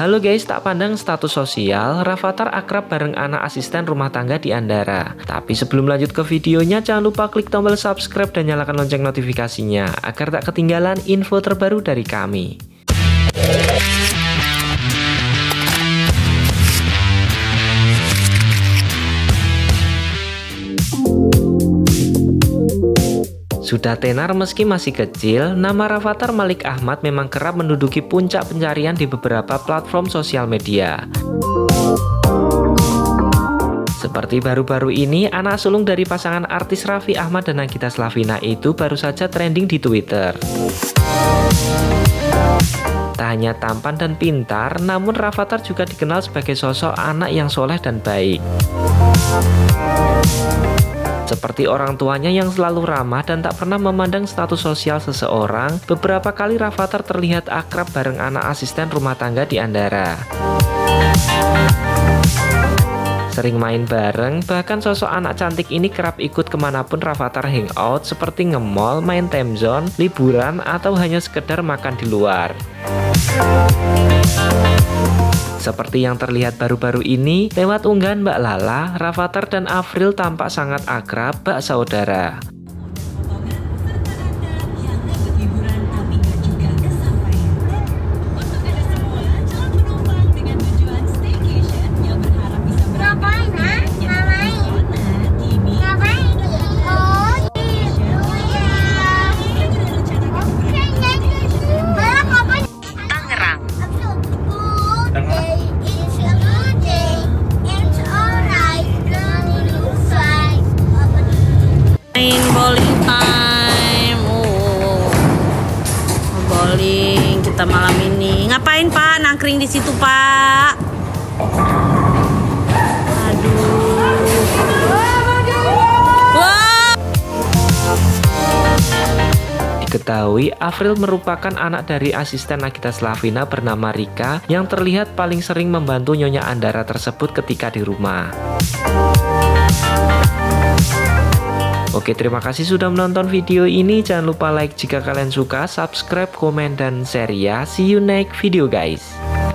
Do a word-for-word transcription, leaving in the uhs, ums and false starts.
Halo guys, tak pandang status sosial, Rafathar akrab bareng anak asisten rumah tangga di Andara. Tapi sebelum lanjut ke videonya, jangan lupa klik tombol subscribe dan nyalakan lonceng notifikasinya agar tak ketinggalan info terbaru dari kami. Sudah tenar meski masih kecil, nama Rafathar Malik Ahmad memang kerap menduduki puncak pencarian di beberapa platform sosial media. Seperti baru-baru ini, anak sulung dari pasangan artis Raffi Ahmad dan Nagita Slavina itu baru saja trending di Twitter. Tak hanya tampan dan pintar, namun Rafathar juga dikenal sebagai sosok anak yang soleh dan baik. Seperti orang tuanya yang selalu ramah dan tak pernah memandang status sosial seseorang, beberapa kali Rafathar terlihat akrab bareng anak asisten rumah tangga di Andara. Sering main bareng, bahkan sosok anak cantik ini kerap ikut kemanapun Rafathar hangout seperti nge-mall, main time zone, liburan, atau hanya sekedar makan di luar. Seperti yang terlihat baru-baru ini, lewat unggahan Mbak Lala, Rafathar dan Afril tampak sangat akrab bak saudara. Main bowling time, oh, bowling kita malam ini. Ngapain Pak? Nangkring di situ Pak? Aduh. Wow. Diketahui Afril merupakan anak dari asisten Nagita Slavina bernama Rika yang terlihat paling sering membantu Nyonya Andara tersebut ketika di rumah. Oke, terima kasih sudah menonton video ini. Jangan lupa like jika kalian suka, subscribe, komen, dan share ya. See you next video guys.